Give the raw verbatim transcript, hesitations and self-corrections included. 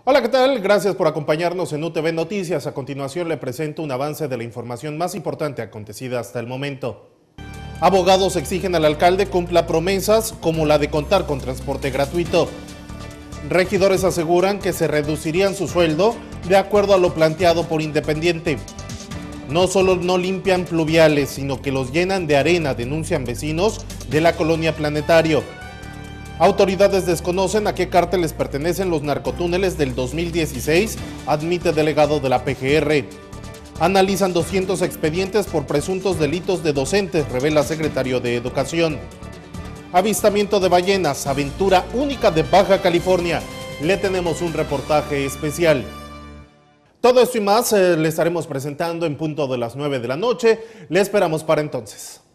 Hola, ¿qué tal? Gracias por acompañarnos en U T V Noticias. A continuación le presento un avance de la información más importante acontecida hasta el momento. Abogados exigen al alcalde cumpla promesas como la de contar con transporte gratuito. Regidores aseguran que se reducirían su sueldo de acuerdo a lo planteado por Independiente. No solo no limpian pluviales, sino que los llenan de arena, denuncian vecinos de la colonia Planetario. Autoridades desconocen a qué cárteles pertenecen los narcotúneles del dos mil dieciséis, admite delegado de la P G R. Analizan doscientos expedientes por presuntos delitos de docentes, revela secretario de Educación. Avistamiento de ballenas, aventura única de Baja California. Le tenemos un reportaje especial. Todo esto y más eh, le estaremos presentando en punto de las nueve de la noche. Le esperamos para entonces.